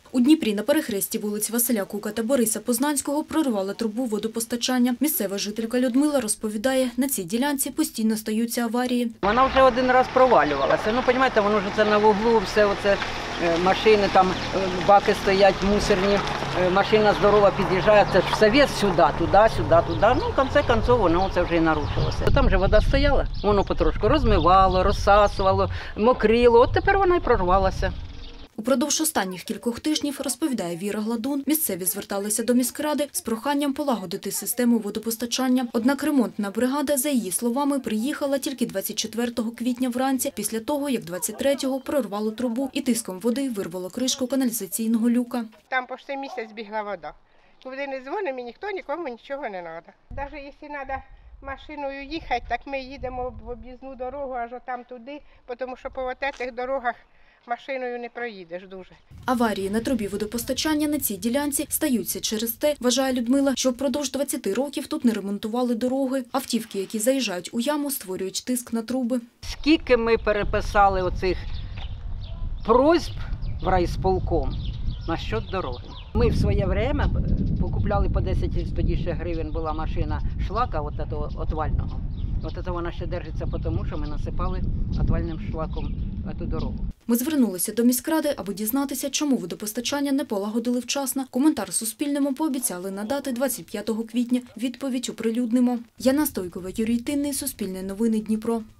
У Дніпрі на перехресті вулиць Василя Кука та Бориса Познанського прорвали трубу водопостачання. Місцева жителька Людмила розповідає, на цій ділянці постійно стаються аварії. Вона вже один раз провалювалася. Ну, розумієте, воно ж це на вуглу, все оце машини, там баки стоять мусорні, машина здорова під'їжджає, це ж все вес сюди, туди. Ну, в кінці кінців воно це вже і нарушилося. Там же вода стояла, воно потрошку розмивало, розсасувало, мокріло, от тепер вона і прорвалася. Упродовж останніх кількох тижнів, розповідає Віра Гладун, місцеві зверталися до міськради з проханням полагодити систему водопостачання. Однак ремонтна бригада, за її словами, приїхала тільки 24 квітня вранці, після того, як 23-го прорвало трубу і тиском води вирвало кришку каналізаційного люка. Там почти місяць бігла вода. Куди не дзвонимо, ніхто нікому нічого не треба. Навіть якщо треба машиною їхати, так ми їдемо в об'їзну дорогу аж отам туди, тому що по цих дорогах машиною не проїдеш дуже. Аварії на трубі водопостачання на цій ділянці стаються через те, вважає Людмила, що впродовж 20 років тут не ремонтували дороги. Автівки, які заїжджають у яму, створюють тиск на труби. Скільки ми переписали оцих просьб в райсполком насчет дороги. Ми в своє время покупляли по 10 тоді ще гривень була машина шлака отвального. От це вона ще держиться, тому що ми насипали отвальним шлаком цю дорогу. Ми звернулися до міськради, аби дізнатися, чому водопостачання не полагодили вчасно. Коментар Суспільному пообіцяли надати 25 квітня. Відповідь оприлюднимо. Яна Стойкова, Юрій Тинний, Суспільне новини, Дніпро.